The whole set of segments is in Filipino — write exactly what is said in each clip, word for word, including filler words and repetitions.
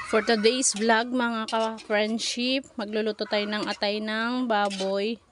For today's vlog mga ka-friendship, magluluto tayo ng atay ng baboy.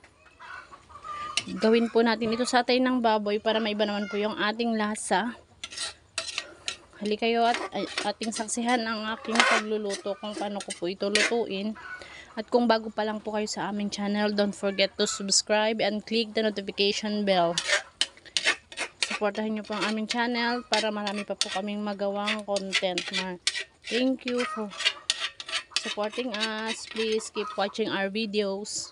Gawin po natin ito sa atay ng baboy para maiba naman po yung ating lasa. Hali kayo at ating saksihan ang aking pagluluto kung paano ko po ito lutuin. At kung bago pa lang po kayo sa aming channel, don't forget to subscribe and click the notification bell. Supportahan nyo po ang aming channel para marami pa po kaming magawang content. Thank you for supporting us. Please keep watching our videos.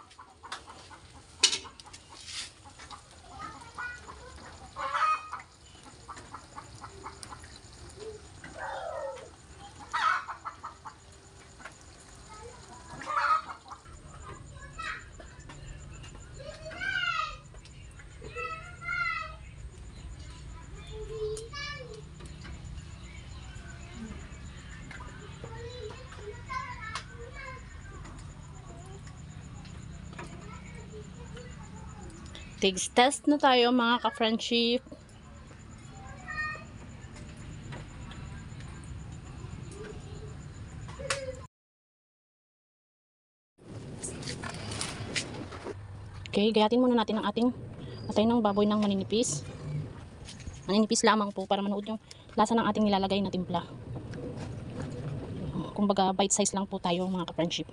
Taste test na tayo mga ka-friendship. Okay, gayatin muna natin ang ating atay ng baboy ng maninipis. Maninipis lamang po para manood yung lasa ng ating nilalagay na timpla. Kumbaga bite size lang po tayo mga ka-friendship.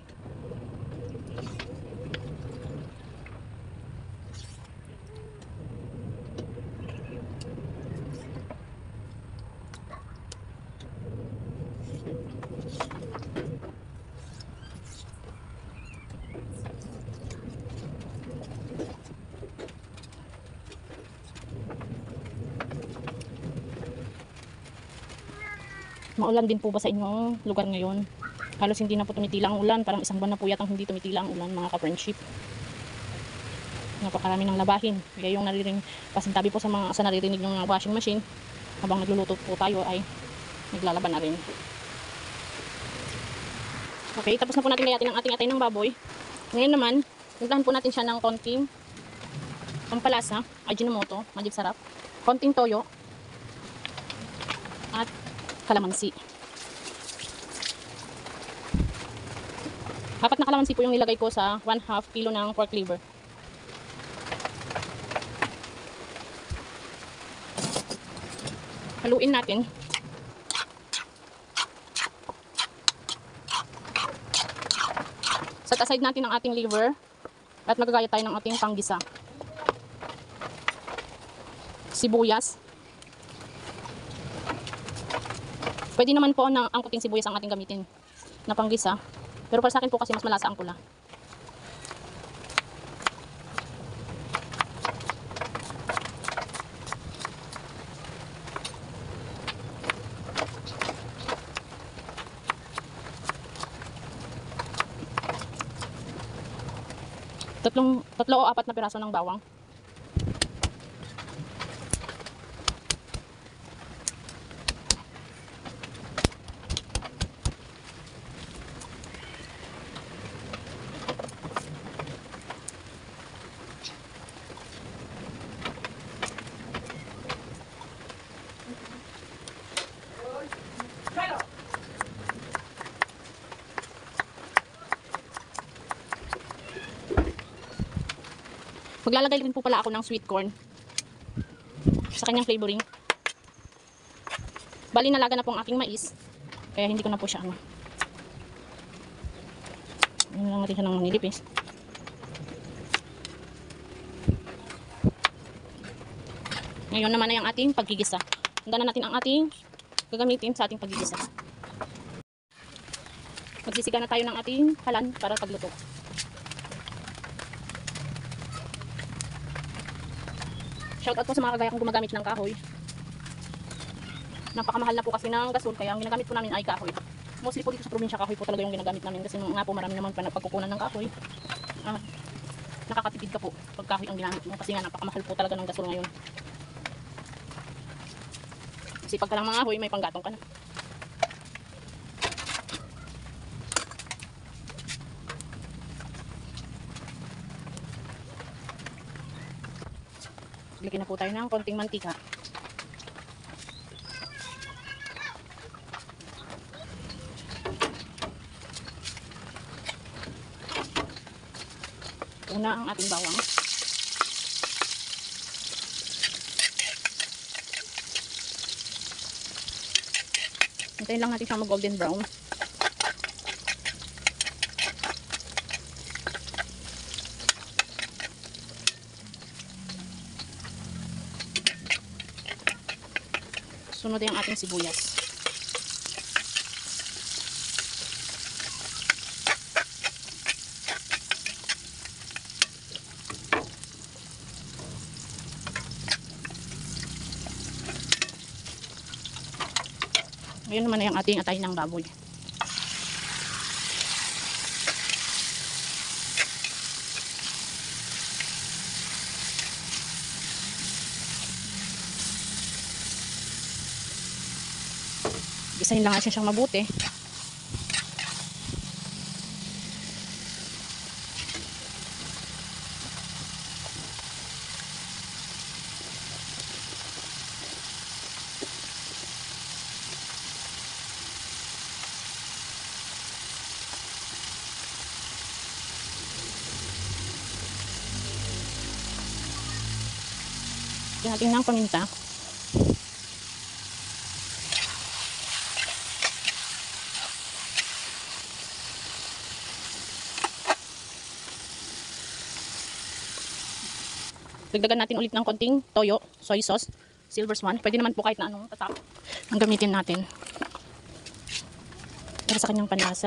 Maulan din po ba sa inyong lugar ngayon? Halos hindi na po tumitila ang ulan. Parang isang buwan na po yatang hindi tumitila ang ulan mga ka-friendship. Napakarami ng labahin. Kaya yung naririnig, pasintabi po sa mga sa naririnig ng washing machine, habang nagluluto po tayo ay naglalaban na rin. Okay, tapos na po natin gayatin ang ating atay ng baboy. Ngayon naman, naglahan po natin siya ng konting pampalasa, Ajinomoto, Magic Sarap, konting toyo, at kalamansi. Apat na kalamansi po yung nilagay ko sa one half kilo ng pork liver. Haluin natin. Set aside natin ang ating liver at magagaya tayo ng ating panggisa. Sibuyas. Pwede naman po na ang puting sibuyas ang ating gamitin na panggisa. Pero para sa akin po kasi mas malasa ang pula. Tatlong, tatlo o apat na piraso ng bawang. Maglalagay rin po pala ako ng sweet corn sa kanyang flavoring. Bali nalaga na po ang aking mais, kaya hindi ko na po siya ano. Ano lang natin siya ng manilipis. Ngayon naman ay ang ating paggigisa. Handa na natin ang ating gagamitin sa ating paggigisa. Magsisiga na tayo ng ating halan para pagluto. Shout out po sa mga kagaya kong gumagamit ng kahoy. Napakamahal na po kasi ng gasol, kaya ang ginagamit po namin ay kahoy. Mostly po dito sa probinsya, kahoy po talaga yung ginagamit namin kasi nga po marami naman pa pagkukunan ng kahoy. Ah, nakakatipid ka po pag kahoy ang ginamit mo kasi nga napakamahal po talaga ng gasol ngayon. Kasi pagka lang mga kahoy, may panggatong ka na. Lagyan na po tayo ng konting mantika. Una ang ating bawang. Hintayin lang natin siyang mag golden brown. Sunod yung ating sibuyas. Ngayon naman na yung ating atay ng baboy. Isahin lang natin siyang mabuti. Lagyan natin ng paminta. Dagdagan natin ulit ng konting toyo, soy sauce, silver swan. Pwede naman po kahit na anong tatak ang gamitin natin para sa kanyang panlasa.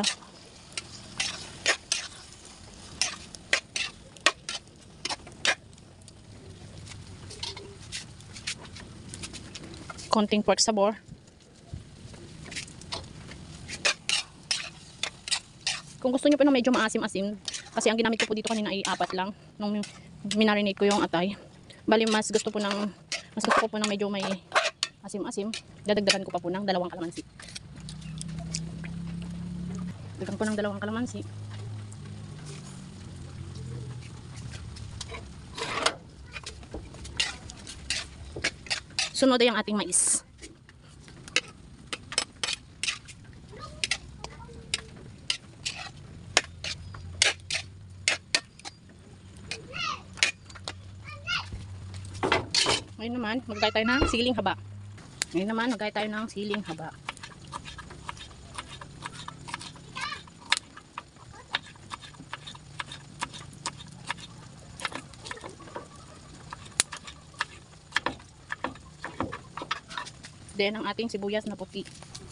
Konting pork sabor. Kung gusto nyo po ng medyo maasim-asim, kasi ang ginamit ko po dito kanina ay apat lang nung minarinate ko yung atay. Bali mas gusto po ng mas gusto ko po ng medyo may asim-asim, dadagdagan ko pa po ng dalawang kalamansi. Dagdagan ko ng dalawang kalamansi. Sunod ay ang ating mais. Ngayon naman, maggaya tayo ng siling haba. Ngayon naman, maggaya tayo ng siling haba. Then, ang ating sibuyas na puti.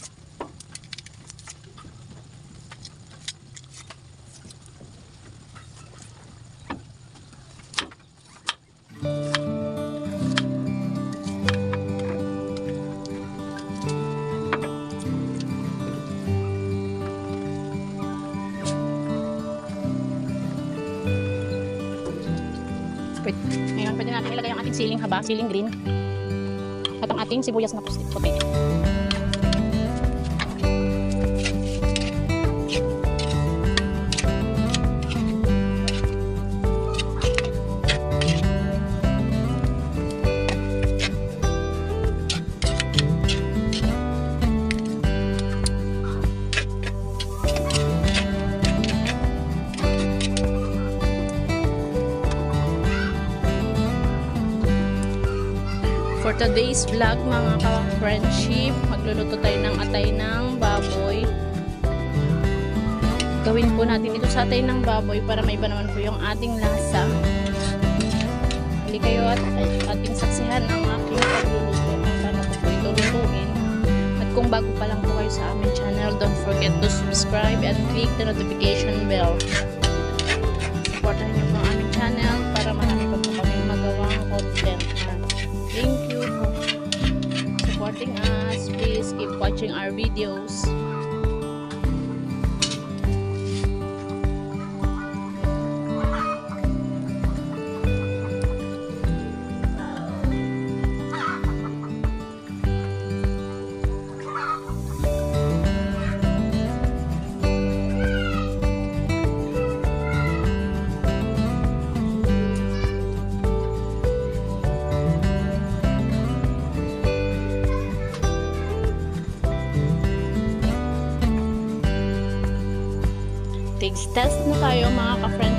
Ngayon, pwede natin ilagay ang ating siling haba, siling green. At ang ating sibuyas na puti. For today's vlog mga ka-friendship, magluluto tayo ng atay ng baboy. Gawin po natin ito sa atay ng baboy para may iba naman po yung ating lasa. Hali kayo at ating saksihan ang aking pagluluto kung paano ko po ito lutuin. At kung bago pa lang po kayo sa aming channel, don't forget to subscribe and click the notification bell. Supportahan niyo po ang aming channel para marami pa po kami magawang content. Thank you for supporting us. Please keep watching our videos. Taste test na tayo mga ka-friends.